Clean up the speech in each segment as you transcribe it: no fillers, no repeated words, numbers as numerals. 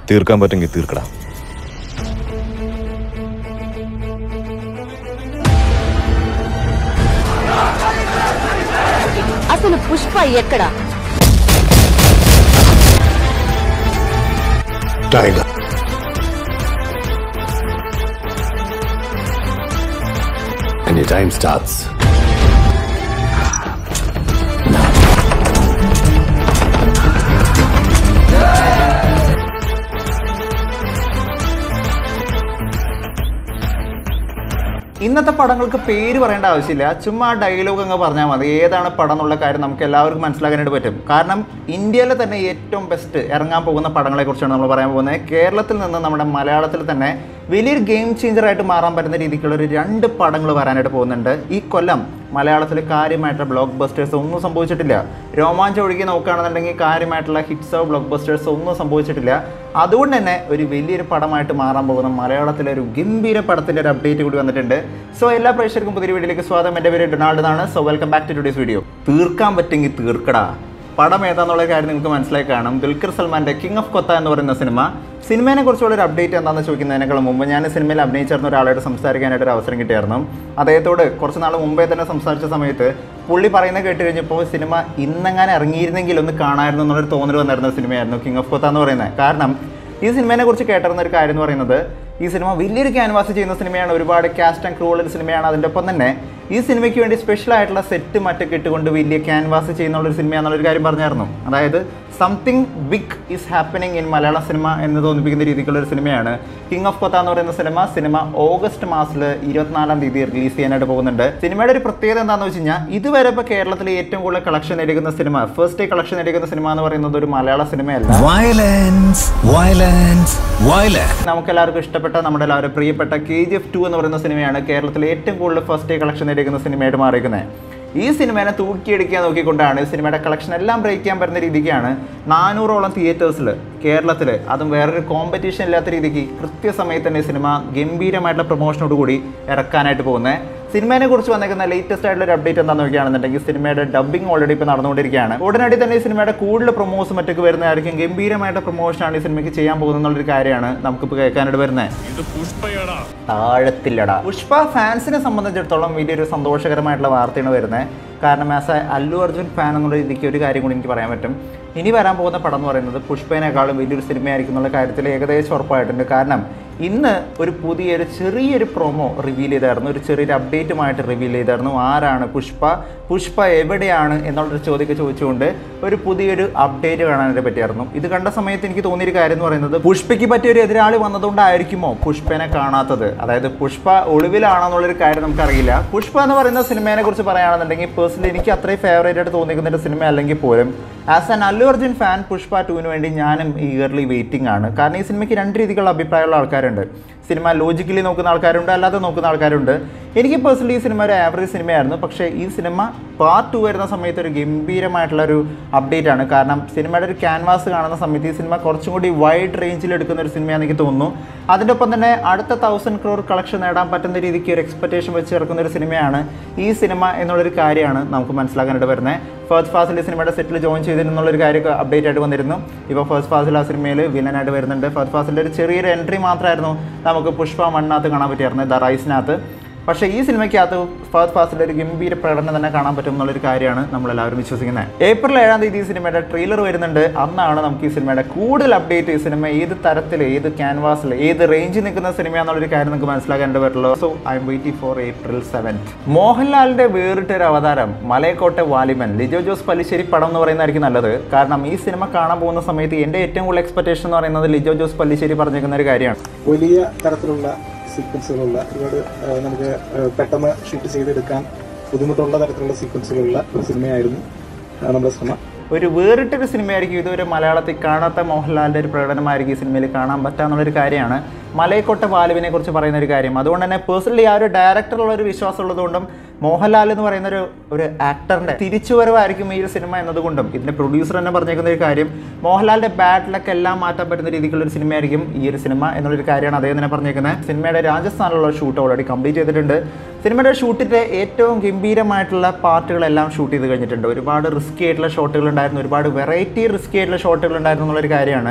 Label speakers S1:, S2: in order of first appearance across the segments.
S1: തീർക്കാൻ പറ്റുമെങ്കിൽ തീർക്കടാ.
S2: అసలు పుష్ప ఎక్కడా?
S3: Tiger. And your time starts now.
S4: ഇന്നത്തെ പടങ്ങൾക്ക് പേര് പറയേണ്ട ആവശ്യമില്ല, ചുമ്മാ ഡയലോഗ് അങ്ങ് പറഞ്ഞാൽ മതി. ഏതാണ് പടം എന്നുള്ള കാര്യം നമുക്ക് എല്ലാവർക്കും മനസ്സിലാക്കാനായിട്ട് പറ്റും. കാരണം ഇന്ത്യയിലെ തന്നെ ഏറ്റവും ബെസ്റ്റ് ഇറങ്ങാൻ പോകുന്ന പടങ്ങളെക്കുറിച്ചാണ് നമ്മൾ പറയാൻ പോകുന്നത്. കേരളത്തിൽ നിന്ന് നമ്മുടെ മലയാളത്തിൽ തന്നെ വലിയൊരു ഗെയിം ചേഞ്ചറായിട്ട് മാറാൻ പറ്റുന്ന രീതിക്കുള്ള ഒരു 2 പടങ്ങൾ വരാനായിട്ട് പോകുന്നുണ്ട്. ഈ കൊല്ലം മലയാളത്തിൽ കാര്യമായിട്ടുള്ള ബ്ലോക്ക് ബസ്റ്റേഴ്സ് ഒന്നും സംഭവിച്ചിട്ടില്ല. രോമാഞ്ചം ഒഴുകി നോക്കുകയാണെന്നുണ്ടെങ്കിൽ കാര്യമായിട്ടുള്ള ഹിറ്റ്സോ ബ്ലോക്ക് ബസ്റ്റേഴ്സോ ഒന്നും സംഭവിച്ചിട്ടില്ല. അതുകൊണ്ട് തന്നെ ഒരു വലിയൊരു പടമായിട്ട് മാറാൻ പോകുന്ന മലയാളത്തിലെ ഒരു ഗംഭീര പടത്തിൻ്റെ ഒരു അപ്ഡേറ്റ് കൂടി വന്നിട്ടുണ്ട്. സോ എല്ലാ പ്രേക്ഷകർക്കും പുതിയ വീഡിയോയിലേക്ക് സ്വാഗതം. എൻ്റെ പേര് ഡൊണാൾഡ് എന്നാണ്. So welcome back to today's video. തീർക്കാൻ പറ്റുമെങ്കിൽ തീർക്കടാ. പടം ഏതാന്നുള്ള കാര്യം നിങ്ങൾക്ക് മനസ്സിലായി കാണും. ദുൽഖർ സൽമാൻ്റെ കിങ് ഓഫ് കൊത്ത എന്ന് പറയുന്ന സിനിമയെ കുറിച്ചുള്ള ഒരു അപ്ഡേറ്റ് എന്താണെന്ന് ചോദിക്കുന്നതിനേക്കാൾ മുമ്പ് ഞാൻ സിനിമയിൽ അഭിനയിച്ചിരുന്ന ഒരാളായിട്ട് സംസാരിക്കാനായിട്ട് ഒരു അവസരം കിട്ടിയായിരുന്നു. അദ്ദേഹത്തോട് കുറച്ച് നാൾ മുമ്പേ തന്നെ സംസാരിച്ച സമയത്ത് പുള്ളി പറയുന്നത് കേട്ട് കഴിഞ്ഞപ്പോൾ സിനിമ ഇന്നെങ്ങനെ ഇറങ്ങിയിരുന്നെങ്കിൽ ഒന്ന് കാണാമായിരുന്നു എന്നുള്ളൊരു തോന്നൽ വന്നിരുന്ന സിനിമയായിരുന്നു കിങ് ഓഫ് കൊത്ത എന്ന് പറയുന്നത്. കാരണം ഈ സിനിമയെ കുറിച്ച് കേട്ടിരുന്ന ഒരു കാര്യം എന്ന് പറയുന്നത്, ഈ സിനിമ വലിയൊരു ക്യാൻവാസ് ചെയ്യുന്ന സിനിമയാണ്, ഒരുപാട് കാസ്റ്റ് ആൻഡ് ക്രൂ ഉള്ള സിനിമയാണ്. അതിൻ്റെ ഒപ്പം തന്നെ ഈ സിനിമയ്ക്ക് വേണ്ടി സ്പെഷ്യൽ ആയിട്ടുള്ള സെറ്റ് മറ്റൊക്കെ ഇട്ടുകൊണ്ട് വലിയ ക്യാൻവാസ് ചെയ്യുന്നുള്ളൊരു സിനിമയാണെന്നുള്ളൊരു കാര്യം പറഞ്ഞായിരുന്നു. അതായത് something big is happening in Malayalam cinema എന്ന് തോന്നിപ്പിക്കുന്ന രീതിക്കുള്ളൊരു സിനിമയാണ് കിങ് ഓഫ് കൊത്ത എന്ന് പറയുന്ന സിനിമ ഓഗസ്റ്റ് മാസത്തിൽ 24-ാം തീയതി റിലീസ് ചെയ്യാനായിട്ട് പോകുന്നുണ്ട്. സിനിമയുടെ ഒരു പ്രത്യേകത എന്താണെന്ന് വെച്ച് കഴിഞ്ഞാൽ, ഇതുവരെ ഇപ്പോൾ കേരളത്തിൽ ഏറ്റവും കൂടുതൽ കളക്ഷൻ നേടിക്കുന്ന സിനിമ, ഫസ്റ്റ് ഡേ കളക്ഷൻ നേടിക്കുന്ന സിനിമ എന്ന് പറയുന്നത് ഒരു മലയാള സിനിമയല്ല. നമുക്കെല്ലാവർക്കും ഇഷ്ടപ്പെട്ട, നമ്മുടെ എല്ലാവരും പ്രിയപ്പെട്ട KGF 2 എന്ന് പറയുന്ന സിനിമയാണ് കേരളത്തിൽ ഏറ്റവും കൂടുതൽ ഫസ്റ്റ് ഡേ കളക്ഷൻ നേടിക്കുന്ന സിനിമയായിട്ട് മാറിയിരിക്കുന്നത്. ഈ സിനിമേനെ തൂക്കിയെടുക്കാൻ നോക്കിക്കൊണ്ടാണ് സിനിമയുടെ കളക്ഷൻ എല്ലാം ബ്രേക്ക് ചെയ്യാൻ പറ്റുന്ന രീതിക്കാണ് 400ഓളം തിയേറ്റേഴ്സിൽ കേരളത്തിൽ, അതും വേറൊരു കോമ്പറ്റീഷൻ ഇല്ലാത്ത രീതിക്ക് കൃത്യസമയത്ത് തന്നെ സിനിമ ഗംഭീരമായിട്ടുള്ള പ്രൊമോഷനോടുകൂടി ഇറക്കാനായിട്ട് പോകുന്നത്. സിനിമയെ കുറിച്ച് വന്നിരിക്കുന്ന ലേറ്റസ്റ്റ് ആയിട്ടുള്ള ഒരു അപ്ഡേറ്റ് എന്താണെന്ന് നോക്കുകയാണെന്നുണ്ടെങ്കിൽ, സിനിമയുടെ ഡബ്ബിംഗ് ഓൾറെഡി ഇപ്പോൾ നടന്നുകൊണ്ടിരിക്കുകയാണ്. ഉടനടി തന്നെ ഈ സിനിമയുടെ കൂടുതൽ പ്രൊമോഷൻ മറ്റൊക്കെ വരുന്നതായിരിക്കും. ഗംഭീരമായിട്ട് പ്രൊമോഷനാണ് ഈ സിനിമയ്ക്ക് ചെയ്യാൻ പോകുന്നതെന്നുള്ളൊരു കാര്യമാണ് നമുക്കിപ്പോൾ കേൾക്കാനായിട്ട് വരുന്നത്. താഴത്തില്ലടാ. പുഷ്പ ഫാൻസിനെ സംബന്ധിച്ചിടത്തോളം വലിയൊരു സന്തോഷകരമായിട്ടുള്ള വാർത്തയാണ് വരുന്നത്. കാരണം as a Allu Arjun fan എന്നുള്ള രീതിക്ക് ഒരു കാര്യം കൂടി എനിക്ക് പറയാൻ പറ്റും. ഇനി വരാൻ പോകുന്ന പടം എന്ന് പറയുന്നത് പുഷ്പേനേക്കാളും വലിയൊരു സിനിമയായിരിക്കും എന്നുള്ള കാര്യത്തിൽ ഏകദേശം ഉറപ്പായിട്ടുണ്ട്. കാരണം ഇന്ന് ഒരു ചെറിയൊരു പ്രൊമോ റിവീൽ ചെയ്തായിരുന്നു, ഒരു ചെറിയൊരു അപ്ഡേറ്റുമായിട്ട് റിവീൽ ചെയ്തായിരുന്നു. ആരാണ് പുഷ്പ എവിടെയാണ് എന്നുള്ളൊരു ചോദ്യമൊക്കെ ചോദിച്ചുകൊണ്ട് ഒരു പുതിയൊരു അപ്ഡേറ്റ് കാണാനായിട്ട് പറ്റിയായിരുന്നു. ഇത് കണ്ട സമയത്ത് എനിക്ക് തോന്നിയൊരു കാര്യം എന്ന് പറയുന്നത്, പുഷ്പയ്ക്ക് പറ്റിയൊരു എതിരാളി വന്നതുകൊണ്ടായിരിക്കുമോ പുഷ്പനെ കാണാത്തത്. അതായത് പുഷ്പ ഒളിവിലാണെന്നുള്ളൊരു കാര്യം നമുക്കറിയില്ല. പുഷ്പ എന്ന് പറയുന്ന സിനിമയെ കുറിച്ച് പറയുകയാണെന്നുണ്ടെങ്കിൽ പേഴ്സണലി എനിക്ക് അത്രയും ഫേവറേറ്റ് ആയിട്ട് തോന്നിക്കുന്ന ഒരു സിനിമ അല്ലെങ്കിൽ പോലും as an Allu Arjun fan Pushpa 2 വേണ്ടി ഞാനും ഈഗർലി വെയിറ്റിംഗ് ആണ്. കാരണം ഈ സിനിമയ്ക്ക് 2 രീതിക്കുള്ള അഭിപ്രായമുള്ള ആൾക്കാരുണ്ട്. സിനിമ ലോജിക്കലി നോക്കുന്ന ആൾക്കാരുണ്ട്, അല്ലാതെ നോക്കുന്ന ആൾക്കാരുണ്ട്. എനിക്ക് പേഴ്സണലി ഈ സിനിമ ഒരു ആവറേജ് സിനിമയായിരുന്നു. പക്ഷേ ഈ സിനിമ പാർട്ട് 2 വരുന്ന സമയത്ത് ഒരു ഗംഭീരമായിട്ടുള്ളൊരു അപ്ഡേറ്റ് ആണ്. കാരണം സിനിമയുടെ ഒരു ക്യാൻവാസ് കാണുന്ന സമയത്ത് ഈ സിനിമ കുറച്ചും കൂടി വൈഡ് റേഞ്ചിൽ എടുക്കുന്ന ഒരു സിനിമയാണെന്ന് എനിക്ക് തോന്നുന്നു. അതിൻ്റെ ഒപ്പം തന്നെ അടുത്ത 1000 crore കളക്ഷൻ നേടാൻ പറ്റുന്ന രീതിക്ക് ഒരു എക്സ്പെക്ടേഷൻ വെച്ച് ഇറക്കുന്ന ഒരു സിനിമയാണ് ഈ സിനിമ എന്നുള്ളൊരു കാര്യമാണ് നമുക്ക് മനസ്സിലാക്കാനായിട്ട് വരുന്നത്. ഫസ്റ്റ് ഫാസിൽ സിനിമയുടെ സെറ്റിൽ ജോയിൻ ചെയ്തിരുന്നുള്ളൊരു കാര്യമൊക്കെ അപ്ഡേറ്റ് ആയിട്ട് വന്നിരുന്നു. ഇപ്പോൾ ഫസ്റ്റ് ഫാസിൽ ആ സിനിമയിൽ വില്ലനായിട്ട് വരുന്നുണ്ട്. ഫസ്റ്റ് ഫാസിൻ്റെ ഒരു ചെറിയൊരു എൻട്രി മാത്രമായിരുന്നു നമുക്ക് പുഷ്പ 1-നകത്ത് കാണാൻ പറ്റിയായിരുന്നു, ദ റൈസിനകത്ത്. പക്ഷേ ഈ സിനിമയ്ക്കകത്ത് ഫസ്റ്റ് ഫാസിലെ ഒരു ഗംഭീര പ്രകടനം തന്നെ കാണാൻ പറ്റും എന്നുള്ളൊരു കാര്യമാണ് നമ്മളെല്ലാവരും വിശ്വസിക്കുന്നത്. ഏപ്രിൽ 7-ാം തീയതി ഈ സിനിമയുടെ ട്രെയിലർ വരുന്നുണ്ട്. അന്നാണ് നമുക്ക് ഈ സിനിമയുടെ കൂടുതൽ അപ്ഡേറ്റ്, ഈ സിനിമ ഏത് തരത്തിൽ, ഏത് ക്യാൻവാസിൽ, ഏത് റേഞ്ചിൽ നിൽക്കുന്ന സിനിമയാണെന്നുള്ളൊരു കാര്യം നമുക്ക് മനസ്സിലാക്കാനായിട്ട് പറ്റുള്ളൂ. So I'm waiting for April 7th. മോഹൻലാലിൻ്റെ വേറിട്ടൊരു അവതാരം മലൈക്കോട്ടെ വാലിബൻ, ലിജോ ജോസ് പല്ലിശ്ശേരി പടം എന്ന് പറയുന്നതായിരിക്കും നല്ലത്. കാരണം ഈ സിനിമ കാണാൻ പോകുന്ന സമയത്ത് എൻ്റെ ഏറ്റവും കൂടുതൽ എക്സ്പെക്ടേഷൻ എന്ന് പറയുന്നത് ലിജോ ജോസ് പല്ലിശ്ശേരി പറഞ്ഞിരിക്കുന്ന ഒരു കാര്യമാണ്.
S5: വലിയ തരത്തിലുള്ള സീക്വൻസുകളുള്ള, ഒരുപാട് നമുക്ക് പെട്ടെന്ന് ഷൂട്ട് ചെയ്തെടുക്കാൻ ബുദ്ധിമുട്ടുള്ള തരത്തിലുള്ള സീക്വൻസുകളുള്ള ഒരു സിനിമയായിരുന്നു നമ്മുടെ ശ്രമം.
S4: ഒരു വേറിട്ടൊരു സിനിമയായിരിക്കും. ഇതുവരെ മലയാളത്തിൽ കാണാത്ത മോഹൻലാലിൻ്റെ ഒരു പ്രകടനമായിരിക്കും ഈ സിനിമയിൽ കാണാൻ പറ്റാന്നുള്ളൊരു കാര്യമാണ് മലൈക്കോട്ടെ വാലിബിനെ കുറിച്ച് പറയുന്ന ഒരു കാര്യം. അതുകൊണ്ട് തന്നെ പേഴ്സണലി ആ ഒരു ഡയറക്ടറുള്ള ഒരു വിശ്വാസം ഉള്ളതുകൊണ്ടും മോഹൻലാൽ എന്ന് പറയുന്ന ഒരു ആക്ടറിൻ്റെ തിരിച്ചുവരവായിരിക്കും ഈ ഒരു സിനിമ എന്നതുകൊണ്ടും ഇതിൻ്റെ പ്രൊഡ്യൂസർ തന്നെ പറഞ്ഞേക്കുന്ന ഒരു കാര്യം, മോഹൻലാലിൻ്റെ ബാഡ് ലക്ക് എല്ലാം മാറ്റാൻ പറ്റുന്ന രീതിക്കുള്ള ഒരു സിനിമയായിരിക്കും ഈ ഒരു സിനിമ എന്നുള്ളൊരു കാര്യമാണ് അദ്ദേഹം തന്നെ പറഞ്ഞേക്കുന്നത്. സിനിമയുടെ രാജസ്ഥാനിലുള്ള ഷൂട്ട് ഓൾറെഡി കംപ്ലീറ്റ് ചെയ്തിട്ടുണ്ട്. സിനിമയുടെ ഷൂട്ടിൻ്റെ ഏറ്റവും ഗംഭീരമായിട്ടുള്ള പാർട്ടുകളെല്ലാം ഷൂട്ട് ചെയ്ത് കഴിഞ്ഞിട്ടുണ്ട്. ഒരുപാട് റിസ്കി ആയിട്ടുള്ള ഷോട്ടുകൾ ഉണ്ടായിരുന്നു, ഒരുപാട് വെറൈറ്റി റിസ്കി ആയിട്ടുള്ള ഷോട്ടുകൾ ഉണ്ടായിരുന്നു എന്നുള്ളൊരു കാര്യമാണ്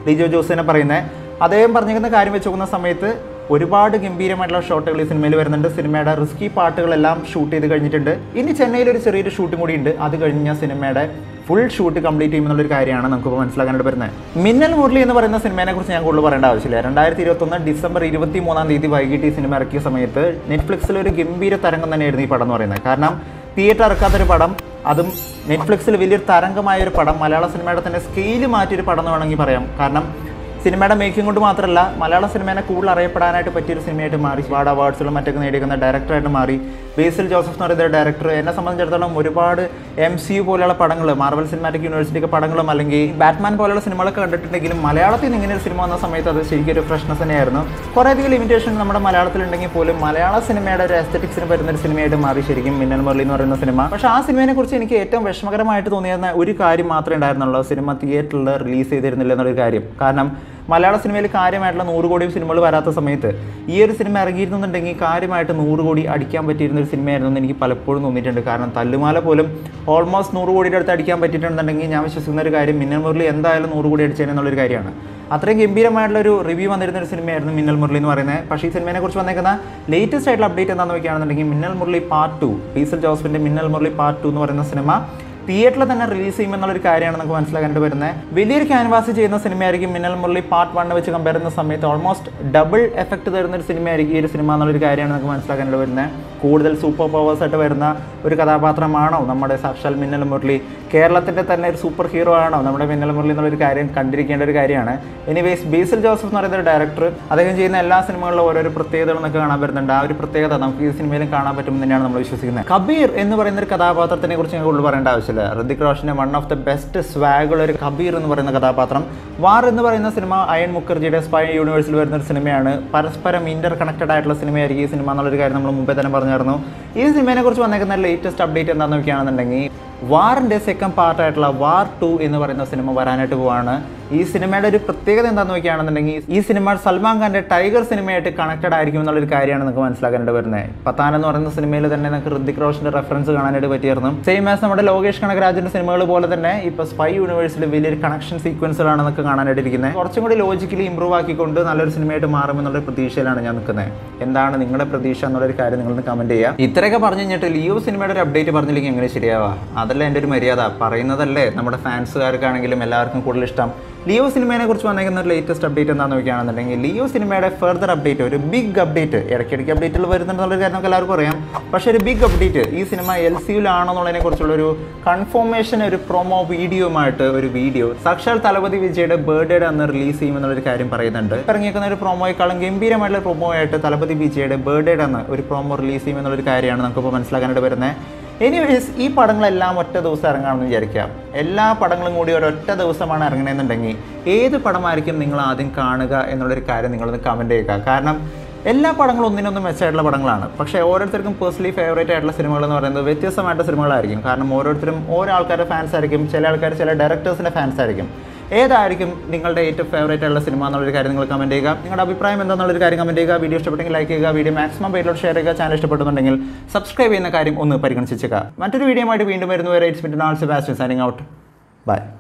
S4: ലിജോ ജോസിനെ പറയുന്നത്. അദ്ദേഹം പറഞ്ഞിരിക്കുന്ന കാര്യം വെച്ച് നോക്കുന്ന സമയത്ത് ഒരുപാട് ഗംഭീരമായിട്ടുള്ള ഷോട്ടുകൾ ഈ സിനിമയിൽ വരുന്നുണ്ട്. സിനിമയുടെ റിസ്കി പാർട്ടുകളെല്ലാം ഷൂട്ട് ചെയ്ത് കഴിഞ്ഞിട്ടുണ്ട്. ഇനി ചെന്നൈയിൽ ഒരു ചെറിയൊരു ഷൂട്ടും കൂടി ഉണ്ട്. അത് കഴിഞ്ഞ സിനിമയുടെ ഫുൾ ഷൂട്ട് കംപ്ലീറ്റ് ചെയ്യുമെന്നുള്ളൊരു കാര്യമാണ് നമുക്കിപ്പോൾ മനസ്സിലാക്കാനായിട്ട് വരുന്നത്. മിന്നൽ മുരളി എന്ന് പറയുന്ന സിനിമയെ കുറിച്ച് ഞാൻ കൂടുതൽ പറയേണ്ട ആവശ്യമില്ല. 2021 ഡിസംബർ 23 വൈകിട്ട് ഈ സിനിമ ഇറക്കിയ സമയത്ത് നെറ്റ്ഫ്ലിക്സിൽ ഒരു ഗംഭീര തരംഗം തന്നെയായിരുന്നു ഈ പടം എന്ന് പറയുന്നത്. കാരണം തിയേറ്റർ ഇറക്കാത്തൊരു പടം, അതും നെറ്റ്ഫ്ലിക്സിൽ വലിയൊരു തരംഗമായൊരു പടം, മലയാള സിനിമയുടെ തന്നെ സ്കെയിൽ മാറ്റിയൊരു പടം എന്ന് വേണമെങ്കിൽ പറയാം. കാരണം സിനിമയുടെ മേക്കിംഗ് കൊണ്ട് മാത്രമല്ല, മലയാള സിനിമേനെ കൂടുതൽ അറിയപ്പെടാനായിട്ട് പറ്റിയൊരു സിനിമയായിട്ട് മാറി. ഒരുപാട് അവാർഡ്സുകളും മറ്റൊക്കെ നേടിയിരിക്കുന്ന ഡയറക്ടറായിട്ട് മാറി. ബേസിൽ ജോസഫ് എന്ന് പറയുന്ന ഡയറക്ടർ എന്നെ സംബന്ധിച്ചിടത്തോളം ഒരുപാട് MCU പോലെയുള്ള പടങ്ങൾ, മാർവൽ സിനിമാറ്റിക് യൂണിവേഴ്സിറ്റിയൊക്കെ പടങ്ങളും അല്ലെങ്കിൽ ബാറ്റ്മാൻ പോലെയുള്ള സിനിമകളൊക്കെ കണ്ടിട്ടുണ്ടെങ്കിലും മലയാളത്തിൽ നിന്ന് ഇങ്ങനെ ഒരു സിനിമ വന്ന സമയത്ത് അത് ശരിക്കും ഒരു ഫ്രഷ്നെസ് തന്നെയായിരുന്നു. കുറേയധികം ലിമിറ്റേഷൻ നമ്മുടെ മലയാളത്തിലുണ്ടെങ്കിൽ പോലും മലയാള സിനിമയുടെ ഒരു എസ്തറ്റിക്സിന് വരുന്നൊരു സിനിമയായിട്ട് മാറി ശരിക്കും മിന്നൽ മുരളി എന്ന് പറയുന്ന സിനിമ. പക്ഷേ ആ സിനിമയെ കുറിച്ച് എനിക്ക് ഏറ്റവും വിഷമകരമായിട്ട് തോന്നിയിരുന്ന ഒരു കാര്യം മാത്രമേ ഉണ്ടായിരുന്നുള്ളൂ, സിനിമ തിയേറ്ററിൽ റിലീസ് ചെയ്തിരുന്നില്ല എന്നൊരു കാര്യം. കാരണം മലയാള സിനിമയിൽ കാര്യമായിട്ടുള്ള 100 കോടി സിനിമകൾ വരാത്ത സമയത്ത് ഈ ഒരു സിനിമ ഇറങ്ങിയിരുന്നുണ്ടെങ്കിൽ കാര്യമായിട്ട് 100 കോടി അടിക്കാൻ പറ്റിയിരുന്ന ഒരു സിനിമയായിരുന്നു എന്ന് എനിക്ക് പലപ്പോഴും തോന്നിയിട്ടുണ്ട്. കാരണം തല്ലുമാല പോലും ഓൾമോസ്റ്റ് 100 കോടിയുടെ അടുത്ത് അടിക്കാൻ പറ്റിയിട്ടുണ്ടെങ്കിൽ ഞാൻ വിശ്വസിക്കുന്ന ഒരു കാര്യം മിന്നൽ മുരളി എന്തായാലും 100 കോടി അടിച്ചതെന്നുള്ളൊരു കാര്യമാണ്. അത്രയും ഗംഭീരമായിട്ടുള്ളൊരു റിവ്യൂ വന്നിരുന്ന ഒരു സിനിമയായിരുന്നു മിന്നൽ മുരളി എന്ന് പറയുന്നത്. പക്ഷേ ഈ സിനിമയെ കുറിച്ച് വന്നേക്കുന്ന ലേറ്റസ്റ്റ് ആയിട്ടുള്ള അപ്ഡേറ്റ് എന്താണെന്ന് നോക്കുകയാണെന്നുണ്ടെങ്കിൽ മിന്നൽ മുരളി പാർട്ട് 2, ബേസിൽ ജോസഫിൻ്റെ മിന്നൽ മുരളി പാർട്ട് 2 എന്ന് പറയുന്ന സിനിമ തിയേറ്ററിൽ തന്നെ റിലീസ് ചെയ്യുമെന്നുള്ളൊരു കാര്യമാണ് നമുക്ക് മനസ്സിലാക്കാനായിട്ട് വരുന്നത്. വലിയൊരു ക്യാൻവാസ് ചെയ്യുന്ന സിനിമയായിരിക്കും മിന്നൽ മുരളി പാർട്ട് 1 വെച്ച് കമ്പയർ ചെയ്യുന്ന സമയത്ത് ഓൾമോസ്റ്റ് ഡബിൾ എഫക്റ്റ് തരുന്ന ഒരു സിനിമയായിരിക്കും ഈ ഒരു സിനിമ എന്നുള്ളൊരു കാര്യമാണ് നമുക്ക് മനസ്സിലാക്കാനായിട്ട് വരുന്നത്. കൂടുതൽ സൂപ്പർ പവേഴ്സ് ആയിട്ട് വരുന്ന ഒരു കഥാപാത്രമാണോ നമ്മുടെ സാക്ഷാൽ മിന്നൽ മുരളി? കേരളത്തിൻ്റെ തന്നെ ഒരു സൂപ്പർ ഹീറോ ആണോ നമ്മുടെ മിന്നൽ മുരളി എന്നുള്ളൊരു കാര്യം കണ്ടിരിക്കേണ്ട ഒരു കാര്യമാണ്. എനിവേസ് ബേസിൽ ജോസഫ് എന്ന് പറയുന്ന ഒരു ഡയറക്ടർ, അദ്ദേഹം ചെയ്യുന്ന എല്ലാ സിനിമകളിലും ഓരോരോ പ്രത്യേകതകൾ നമുക്ക് കാണാൻ വരുന്നുണ്ട്. ആ ഒരു പ്രത്യേകത നമുക്ക് ഈ സിനിമയിലും കാണാൻ പറ്റുമെന്ന് തന്നെയാണ് നമ്മൾ വിശ്വസിക്കുന്നത്. കബീർ എന്ന് പറയുന്ന ഒരു കഥാപാത്രത്തിനെ കുറിച്ച് ഞങ്ങൾ കൂടുതൽ പറയേണ്ട ആവശ്യമില്ല. ഋതിക് റോഷന്റെ വൺ ഓഫ് ദ ബെസ്റ്റ് സ്വാഗുള്ള ഒരു കബീർ എന്ന് പറയുന്ന കഥാപാത്രം. വാർ എന്ന് പറയുന്ന സിനിമ അയൺ മുഖർജിയുടെ സ്പൈ യൂണിവേഴ്സിൽ വരുന്ന ഒരു സിനിമയാണ്. പരസ്പരം ഇന്റർ കണക്റ്റഡ് ആയിട്ടുള്ള സിനിമയായിരിക്കും ഈ സിനിമ എന്നുള്ളൊരു കാര്യം നമ്മൾ മുമ്പേ തന്നെ പറഞ്ഞായിരുന്നു. ഈ സിനിമയെ കുറിച്ച് വന്നേക്കുന്ന ലേറ്റസ്റ്റ് അപ്ഡേറ്റ് എന്താണെന്ന് നോക്കുകയാണെന്നുണ്ടെങ്കിൽ വാറിൻ്റെ സെക്കൻഡ് പാർട്ടായിട്ടുള്ള വാർ 2 എന്ന് പറയുന്ന സിനിമ വരാനായിട്ട് പോവാണ്. ഈ സിനിമയുടെ ഒരു പ്രത്യേകത എന്താണെന്ന് നോക്കുകയാണെന്നുണ്ടെങ്കിൽ ഈ സിനിമ സൽമാൻ ഖാൻ്റെ ടൈഗർ സിനിമയായിട്ട് കണക്റ്റഡ് ആയിരിക്കും എന്നുള്ളൊരു കാര്യമാണ് നമുക്ക് മനസ്സിലാക്കാനായിട്ട് വരുന്നത്. പത്താൻ എന്ന് പറയുന്ന സിനിമയിൽ തന്നെ നമുക്ക് ഋതിക് റോഷന്റെ റെഫറൻസ് കാണാനായിട്ട് പറ്റിയിരുന്നു. സെയിം ആസ് നമ്മുടെ ലോകേഷ് കനകരാജിന്റെ സിനിമകൾ പോലെ തന്നെ ഇപ്പോൾ സ്പൈ യൂണിവേഴ്സിൽ വലിയൊരു കണക്ഷൻ സീക്വൻസുകളാണ് നമുക്ക് കാണാനായിട്ടിരിക്കുന്നത്. കുറച്ചും കൂടി ലോജിക്കലി ഇമ്പ്രൂവ് ആക്കിക്കൊണ്ട് നല്ലൊരു സിനിമയായിട്ട് മാറുമെന്നുള്ള പ്രതീക്ഷയിലാണ് ഞാൻ നിൽക്കുന്നത്. എന്താണ് നിങ്ങളുടെ പ്രതീക്ഷ എന്നുള്ളൊരു കാര്യം നിങ്ങളൊന്ന് കമന്റ് ചെയ്യുക. ഇത്രയൊക്കെ പറഞ്ഞു കഴിഞ്ഞിട്ട് ലിയോ സിനിമയുടെ ഒരു അപ്ഡേറ്റ് പറഞ്ഞില്ലെങ്കിൽ എങ്ങനെ ശരിയാവാ? അതല്ല എൻ്റെ ഒരു മര്യാദ. പറയുന്നതല്ലേ നമ്മുടെ ഫാൻസുകാർക്കാണെങ്കിലും എല്ലാവർക്കും കൂടുതൽ ഇഷ്ടം. ലിയോ സിനിമയെ കുറിച്ച് വന്നേക്കുന്ന ഒരു ലേറ്റസ്റ്റ് അപ്ഡേറ്റ് എന്താണെന്ന് നോക്കുകയാണെന്നുണ്ടെങ്കിൽ ലിയോ സിനിമയുടെ ഫർദർ അപ്ഡേറ്റ്, ഒരു ബിഗ് അപ്ഡേറ്റ്, ഇടയ്ക്കിടയ്ക്ക് അപ്ഡേറ്റുകൾ വരുന്നുണ്ടെന്നുള്ളൊരു കാര്യം നമുക്ക് എല്ലാവർക്കും അറിയാം. പക്ഷേ ഒരു ബിഗ് അപ്ഡേറ്റ്, ഈ സിനിമ LCUലാണെന്നുള്ളതിനെ കുറിച്ചുള്ളൊരു കൺഫർമേഷൻ, ഒരു പ്രൊമോ വീഡിയോയുമായിട്ട് ഒരു വീഡിയോ സാക്ഷാൽ തലപതി വിജയുടെ ബർത്ത്ഡേയുടെ അന്ന് റിലീസ് ചെയ്യുമെന്നുള്ളൊരു കാര്യം പറയുന്നുണ്ട്. ഇറങ്ങിയിരിക്കുന്ന ഒരു പ്രൊമോയെക്കാളും ഗംഭീരമായിട്ടുള്ള പ്രൊമോ ആയിട്ട് തലപതി വിജയുടെ ബർത്ത്ഡേയുടെ അന്ന് ഒരു പ്രൊമോ റിലീസ് ചെയ്യുമെന്നുള്ളൊരു കാര്യമാണ് നമുക്കിപ്പോൾ മനസ്സിലാക്കാനായിട്ട് വരുന്നത്. എനിവേസ് ഈ പടങ്ങളെല്ലാം ഒറ്റ ദിവസം ഇറങ്ങാമെന്ന് വിചാരിക്കാം. എല്ലാ പടങ്ങളും കൂടി ഒരൊറ്റ ദിവസമാണ് ഇറങ്ങണമെന്നുണ്ടെങ്കിൽ ഏത് പടമായിരിക്കും നിങ്ങൾ ആദ്യം കാണുക എന്നുള്ളൊരു കാര്യം നിങ്ങളൊന്ന് കമൻറ്റ് ചെയ്യുക. കാരണം എല്ലാ പടങ്ങളും ഒന്നിനൊന്നും മെച്ചമായിട്ടുള്ള പടങ്ങളാണ്. പക്ഷേ ഓരോരുത്തർക്കും പേഴ്സണലി ഫേവറേറ്റ് ആയിട്ടുള്ള സിനിമകൾ എന്ന് പറയുന്നത് വ്യത്യസ്തമായിട്ടുള്ള സിനിമകളായിരിക്കും. കാരണം ഓരോരുത്തരും ഓരോ ആൾക്കാരുടെ ഫാൻസ് ആയിരിക്കും. ചില ആൾക്കാർ ചില ഡയറക്ടേഴ്സിൻ്റെ ഫാൻസ് ആയിരിക്കും. ഏതായിരിക്കും നിങ്ങളുടെ ഏറ്റവും ഫേവറേറ്റ് ആയിട്ടുള്ള സിനിമ എന്നുള്ളൊരു കാര്യം നിങ്ങൾ കമൻറ്റ് ചെയ്യുക. നിങ്ങളുടെ അഭിപ്രായം എന്താണെന്നുള്ളൊരു കാര്യം കമൻറ്റ് ചെയ്യുക. വീഡിയോ ഇഷ്ടപ്പെട്ടെങ്കിൽ ലൈക്ക് ചെയ്യുക. വീഡിയോ മാക്സിമം പേരിലോട്ട് ഷെയർ ചെയ്യുക. ചാനൽ ഇഷ്ടപ്പെടുന്നുണ്ടെങ്കിൽ സബ്സ്ക്രൈബ് ചെയ്യുന്ന കാര്യം ഒന്ന് പരിഗണിച്ചേക്കുക. മറ്റൊരു വീഡിയോ ആയിട്ട് വീണ്ടും വരുന്നവരെ it's me Donald Sebastian signing out. By.